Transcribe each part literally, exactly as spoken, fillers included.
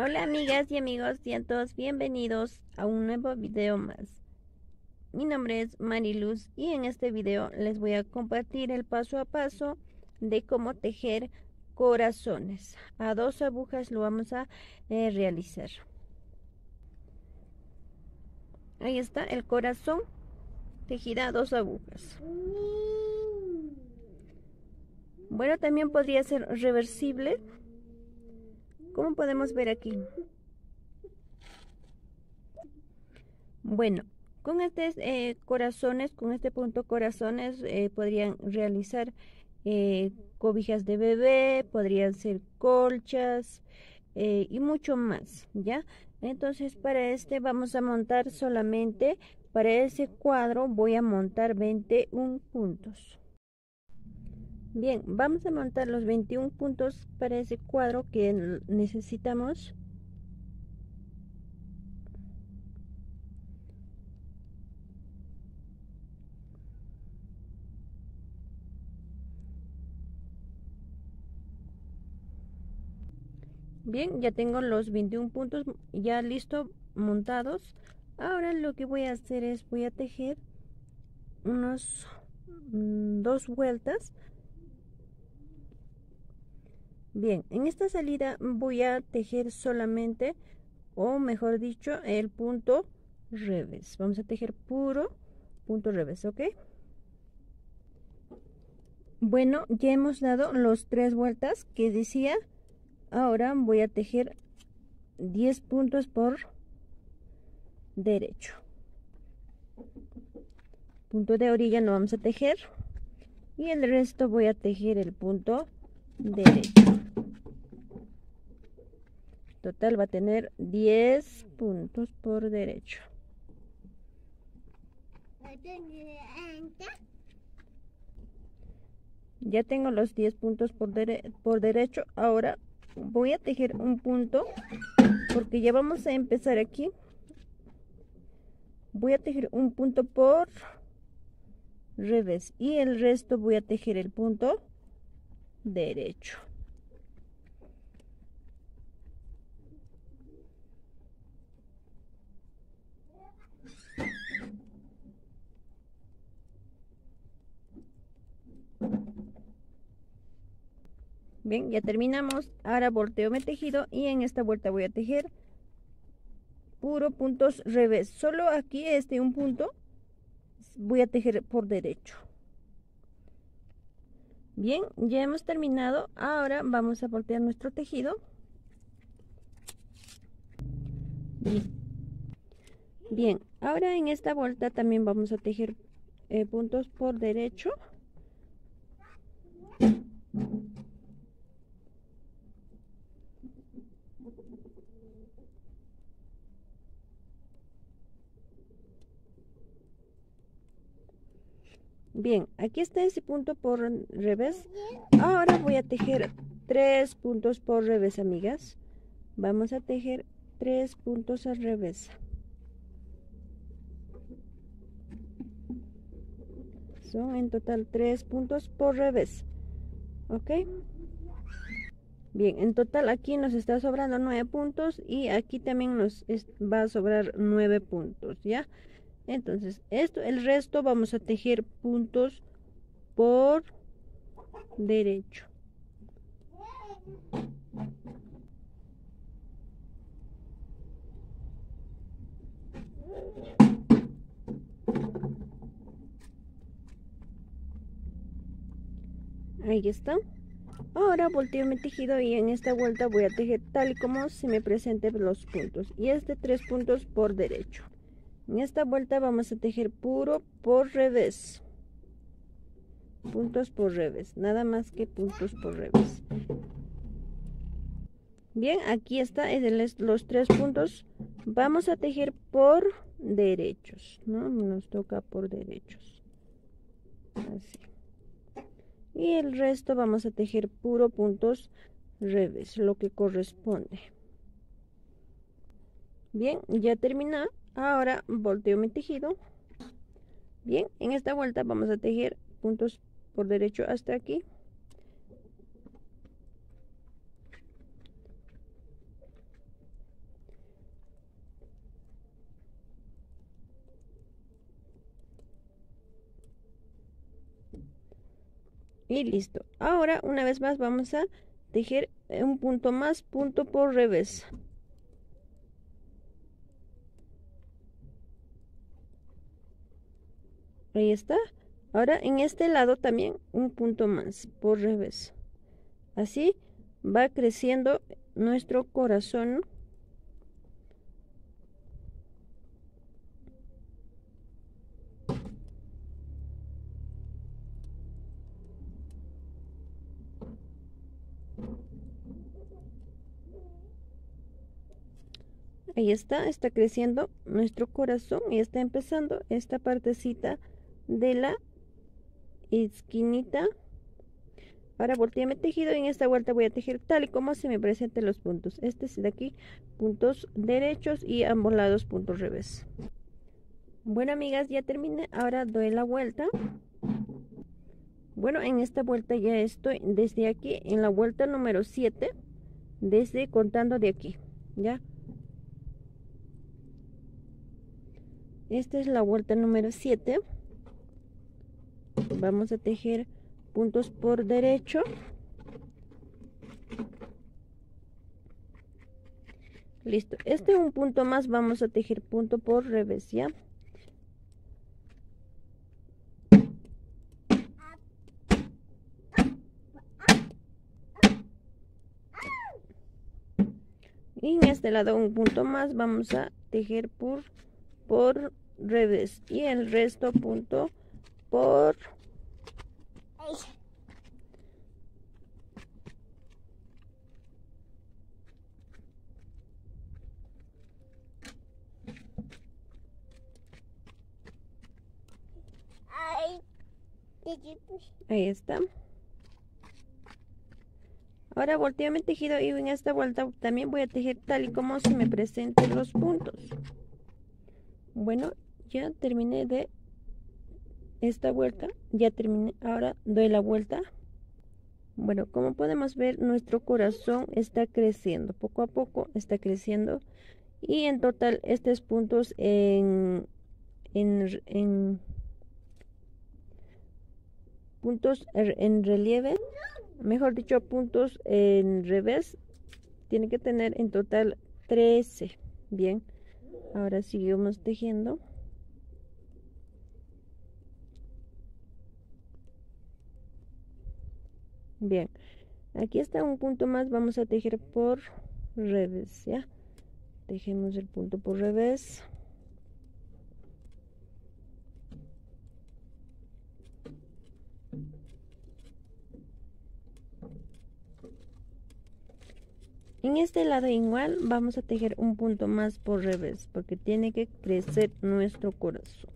Hola amigas y amigos, sean todos bienvenidos a un nuevo video más. Mi nombre es Mariluz y en este video les voy a compartir el paso a paso de cómo tejer corazones. A dos agujas lo vamos a eh, realizar. Ahí está el corazón tejida a dos agujas. Bueno, también podría ser reversible, como podemos ver aquí. Bueno, con estos eh, corazones, con este punto corazones, eh, podrían realizar eh, cobijas de bebé, podrían ser colchas eh, y mucho más, ¿ya? Entonces para este vamos a montar solamente, para ese cuadro voy a montar veintiún puntos. Bien, vamos a montar los veintiún puntos para ese cuadro que necesitamos. Bien, ya tengo los veintiún puntos ya listo montados. Ahora lo que voy a hacer es voy a tejer unos mmm, dos vueltas. Bien, en esta salida voy a tejer solamente, o mejor dicho, el punto revés. Vamos a tejer puro punto revés, ¿ok? Bueno, ya hemos dado los tres vueltas que decía. Ahora voy a tejer diez puntos por derecho. Punto de orilla no vamos a tejer y el resto voy a tejer el punto derecho. Total va a tener diez puntos por derecho. Ya tengo los diez puntos por, dere por derecho. Ahora voy a tejer un punto porque ya vamos a empezar aquí. Voy a tejer un punto por revés y el resto voy a tejer el punto derecho. Bien, ya terminamos. Ahora volteo mi tejido y en esta vuelta voy a tejer puro puntos revés. Solo aquí este un punto voy a tejer por derecho. Bien, ya hemos terminado. Ahora vamos a voltear nuestro tejido. Bien, Bien ahora en esta vuelta también vamos a tejer eh, puntos por derecho. Bien, aquí está ese punto por revés. Ahora voy a tejer tres puntos por revés, amigas. Vamos a tejer tres puntos al revés. Son en total tres puntos por revés. ¿Ok? Bien, en total aquí nos está sobrando nueve puntos y aquí también nos va a sobrar nueve puntos, ¿ya? Entonces, esto, el resto vamos a tejer puntos por derecho. Ahí está. Ahora volteo mi tejido y en esta vuelta voy a tejer tal y como se me presenten los puntos. Y es de tres puntos por derecho. En esta vuelta vamos a tejer puro por revés. Puntos por revés. Nada más que puntos por revés. Bien, aquí está los tres puntos. Vamos a tejer por derechos, ¿no? Nos toca por derechos. Así. Y el resto vamos a tejer puro puntos revés, lo que corresponde. Bien, ya terminé. Ahora volteo mi tejido. Bien, en esta vuelta vamos a tejer puntos por derecho hasta aquí. Y listo. Ahora una vez más vamos a tejer un punto más, punto por revés. Ahí está. Ahora en este lado también un punto más por revés. Así va creciendo nuestro corazón. Ahí está, está creciendo nuestro corazón y está empezando esta partecita de la esquinita. Ahora volteé mi tejido y en esta vuelta voy a tejer tal y como se me presentan los puntos. Este es de aquí, puntos derechos y ambos lados puntos revés. Bueno, amigas, ya terminé. Ahora doy la vuelta. Bueno, en esta vuelta ya estoy desde aquí, en la vuelta número siete, desde contando de aquí, ¿ya? Esta es la vuelta número siete. Vamos a tejer puntos por derecho. Listo. Este es un punto más. Vamos a tejer punto por revés, ¿ya? Y en este lado un punto más. Vamos a tejer por, por revés. Y el resto punto por... Ahí está. Ahora volteo mi tejido y en esta vuelta también voy a tejer tal y como se me presenten los puntos. Bueno, ya terminé de esta vuelta, ya terminé. Ahora doy la vuelta. Bueno, como podemos ver, nuestro corazón está creciendo, poco a poco está creciendo. Y en total, estos puntos en, en, en puntos en relieve, mejor dicho, puntos en revés, tiene que tener en total trece. Bien, ahora seguimos tejiendo. Bien, aquí está un punto más. Vamos a tejer por revés, ¿ya? Tejemos el punto por revés. En este lado igual vamos a tejer un punto más por revés porque tiene que crecer nuestro corazón.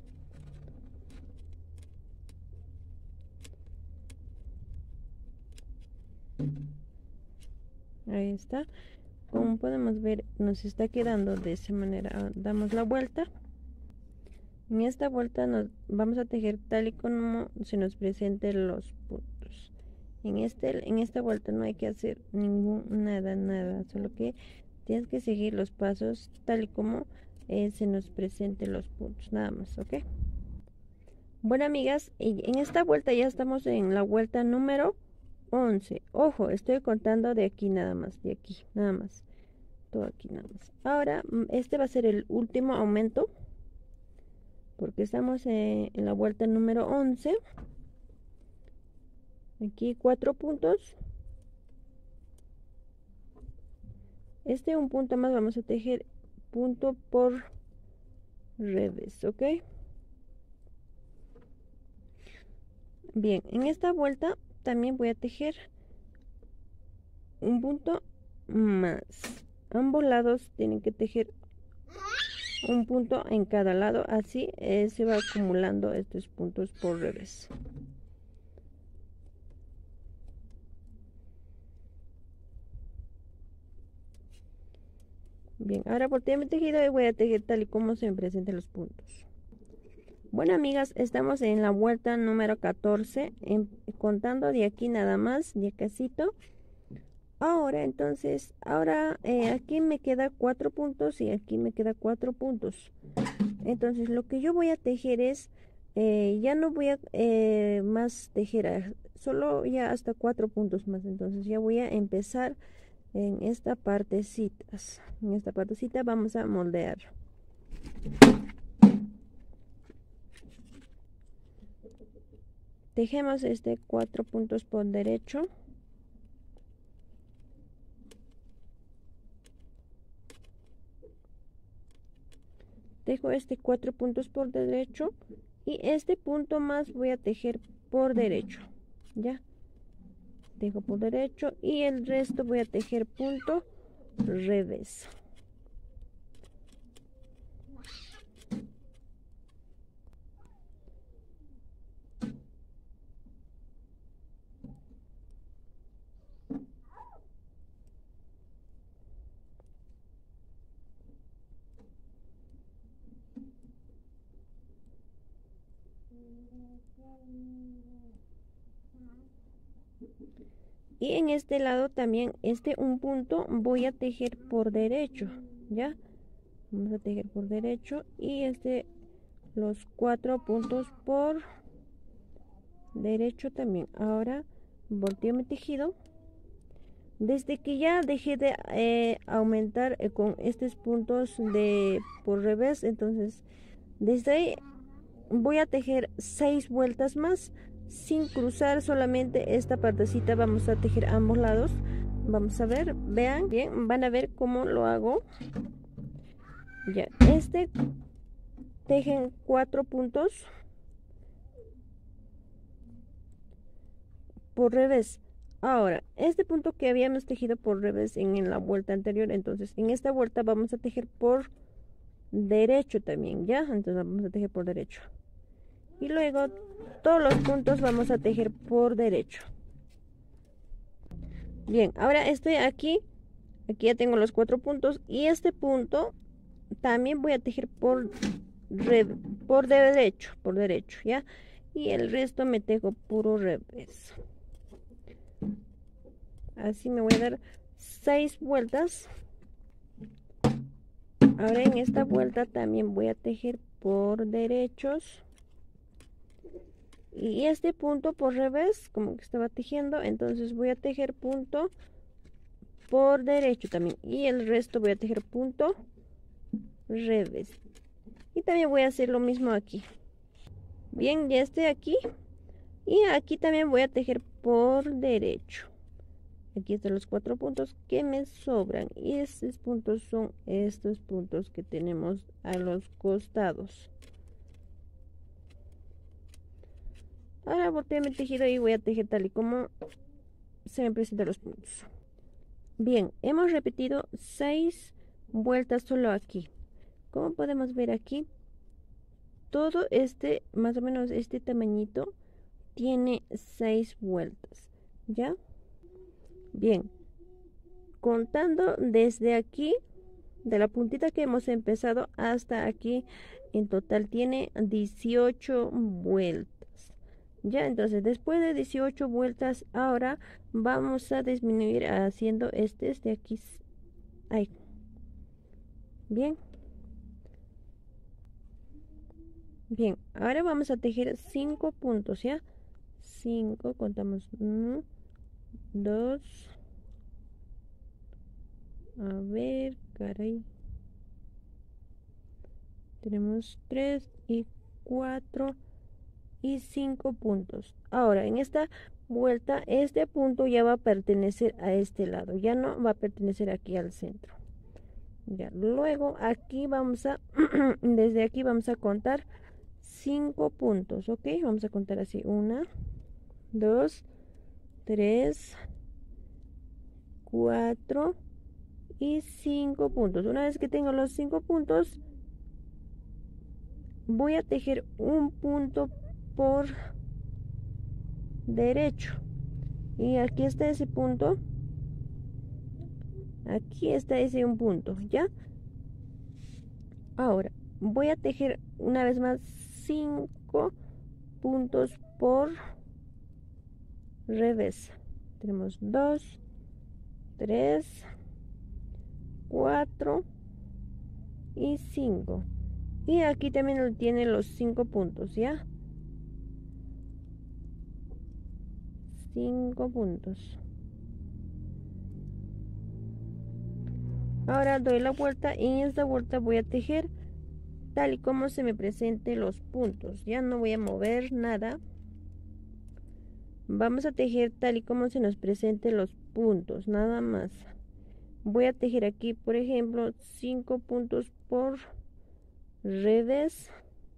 Ahí está. Como podemos ver, nos está quedando de esa manera. Damos la vuelta. En esta vuelta nos vamos a tejer tal y como se nos presenten los puntos. En, este, en esta vuelta no hay que hacer ningún nada, nada. Solo que tienes que seguir los pasos tal y como eh, se nos presenten los puntos. Nada más, ¿ok? Bueno, amigas, en esta vuelta ya estamos en la vuelta número once. Ojo, estoy contando de aquí nada más, de aquí nada más. Todo aquí nada más. Ahora, este va a ser el último aumento. Porque estamos en, en la vuelta número once. Aquí cuatro puntos. Este un punto más, vamos a tejer punto por revés, ¿ok? Bien, en esta vuelta también voy a tejer un punto más. Ambos lados tienen que tejer un punto en cada lado, así eh, se va acumulando estos puntos por revés. Bien, ahora volteé mi tejido y voy a tejer tal y como se me presenten los puntos. Bueno, amigas, estamos en la vuelta número catorce, en, contando de aquí nada más, de casito. Ahora, entonces, ahora eh, aquí me queda cuatro puntos y aquí me queda cuatro puntos. Entonces, lo que yo voy a tejer es eh, ya no voy a eh, más tejer, solo ya hasta cuatro puntos más. Entonces ya voy a empezar en esta partecitas. En esta partecita vamos a moldear. Tejemos este cuatro puntos por derecho. Tejo este cuatro puntos por derecho y este punto más voy a tejer por derecho. Ya. Tejo por derecho y el resto voy a tejer punto revés. Y en este lado también, este un punto voy a tejer por derecho, ¿ya? Vamos a tejer por derecho y este, los cuatro puntos por derecho también. Ahora volteo mi tejido. Desde que ya dejé de eh, aumentar eh, con estos puntos de por revés, entonces desde ahí voy a tejer seis vueltas más sin cruzar solamente esta partecita. Vamos a tejer ambos lados. Vamos a ver, vean bien, van a ver cómo lo hago. Ya, este tejen cuatro puntos por revés. Ahora, este punto que habíamos tejido por revés en, en la vuelta anterior, entonces en esta vuelta vamos a tejer por derecho también, ¿ya? Entonces vamos a tejer por derecho. Y luego todos los puntos vamos a tejer por derecho. Bien, ahora estoy aquí. Aquí ya tengo los cuatro puntos. Y este punto también voy a tejer por, por derecho, por derecho, ¿ya? Y el resto me tejo puro revés. Así me voy a dar seis vueltas. Ahora en esta vuelta también voy a tejer por derechos. Y este punto por revés, como que estaba tejiendo, entonces voy a tejer punto por derecho también. Y el resto voy a tejer punto revés. Y también voy a hacer lo mismo aquí. Bien, ya estoy aquí. Y aquí también voy a tejer por derecho. Aquí están los cuatro puntos que me sobran. Y estos puntos son estos puntos que tenemos a los costados. Ahora volteo mi tejido y voy a tejer tal y como se me presentan los puntos. Bien, hemos repetido seis vueltas solo aquí. Como podemos ver aquí, todo este, más o menos este tamañito, tiene seis vueltas, ¿ya? Bien, contando desde aquí, de la puntita que hemos empezado hasta aquí, en total tiene dieciocho vueltas. Ya, entonces después de dieciocho vueltas, ahora vamos a disminuir haciendo este de aquí. Ahí. Bien. Bien, ahora vamos a tejer cinco puntos, ¿ya? cinco, contamos uno, dos. A ver, caray. Tenemos tres y cuatro y cinco puntos. Ahora en esta vuelta este punto ya va a pertenecer a este lado, ya no va a pertenecer aquí al centro. Ya, luego aquí vamos a desde aquí vamos a contar cinco puntos, ok, vamos a contar así: uno, dos, tres, cuatro y cinco puntos. Una vez que tengo los cinco puntos, voy a tejer un punto por derecho. Y aquí está ese punto. Aquí está ese un punto, ¿ya? Ahora voy a tejer una vez más cinco puntos por revés. Tenemos dos, tres, cuatro y cinco. Y aquí también tiene los cinco puntos, ¿ya? cinco puntos. Ahora doy la vuelta y en esta vuelta voy a tejer tal y como se me presenten los puntos. Ya no voy a mover nada. Vamos a tejer tal y como se nos presenten los puntos, nada más. Voy a tejer aquí, por ejemplo, cinco puntos por revés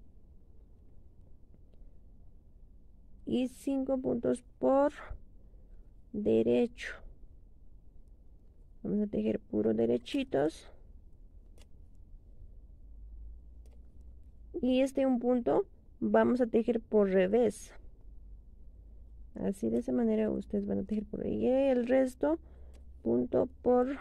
y cinco puntos por derecho. Vamos a tejer puros derechitos. Y este un punto vamos a tejer por revés. Así, de esa manera ustedes van a tejer por ahí. Y el resto punto por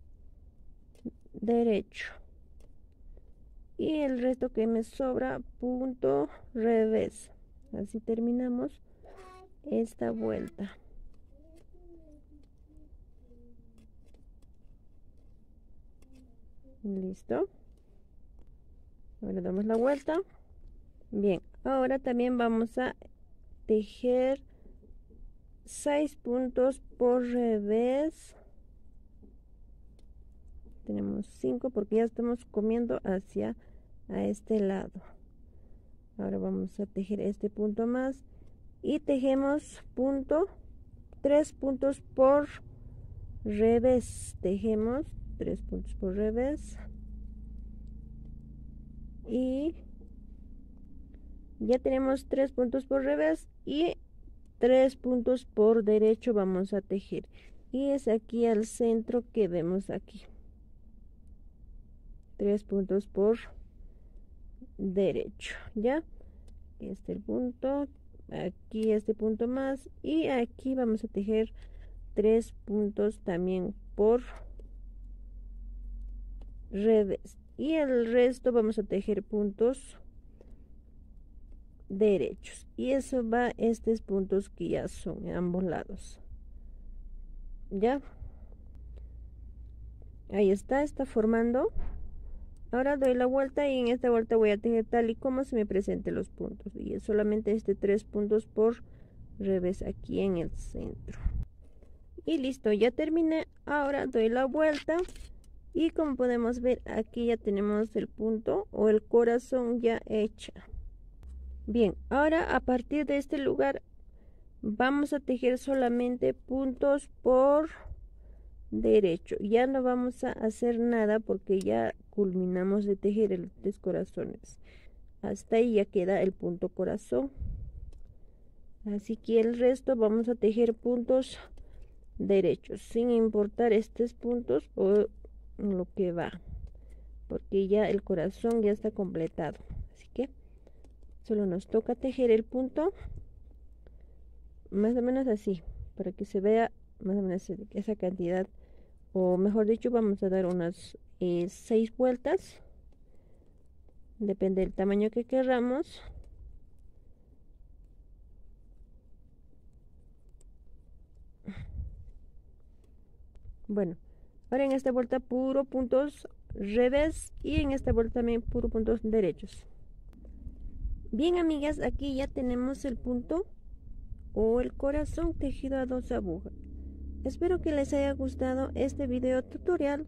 derecho. Y el resto que me sobra punto revés. Así terminamos esta vuelta. Listo. Ahora damos la vuelta. Bien, ahora también vamos a tejer seis puntos por revés. Tenemos cinco porque ya estamos comiendo hacia a este lado. Ahora vamos a tejer este punto más y tejemos punto tres puntos por revés. Tejemos tres puntos por revés y ya tenemos tres puntos por revés y tres puntos por derecho. Vamos a tejer y es aquí al centro que vemos aquí, tres puntos por derecho. Ya este el punto, aquí este punto más y aquí vamos a tejer tres puntos también por revés y el resto vamos a tejer puntos derechos y eso va estos puntos que ya son en ambos lados. Ya ahí está, está formando. Ahora doy la vuelta y en esta vuelta voy a tejer tal y como se me presenten los puntos y es solamente este tres puntos por revés aquí en el centro. Y listo, ya terminé. Ahora doy la vuelta y como podemos ver aquí ya tenemos el punto o el corazón ya hecha. Bien, ahora a partir de este lugar vamos a tejer solamente puntos por derecho. Ya no vamos a hacer nada porque ya culminamos de tejer el tres corazones. Hasta ahí ya queda el punto corazón. Así que el resto vamos a tejer puntos derechos sin importar estos puntos o lo que va, porque ya el corazón ya está completado. Así que solo nos toca tejer el punto más o menos así para que se vea más o menos esa cantidad, o mejor dicho vamos a dar unas eh, seis vueltas, depende del tamaño que queramos. Bueno, ahora en esta vuelta puro puntos revés y en esta vuelta también puro puntos derechos. Bien amigas, aquí ya tenemos el punto o el corazón tejido a dos agujas. Espero que les haya gustado este video tutorial.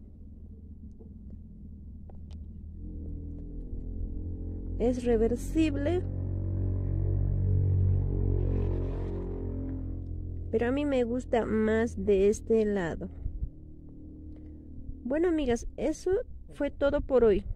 Es reversible, pero a mí me gusta más de este lado. Bueno amigas, eso fue todo por hoy.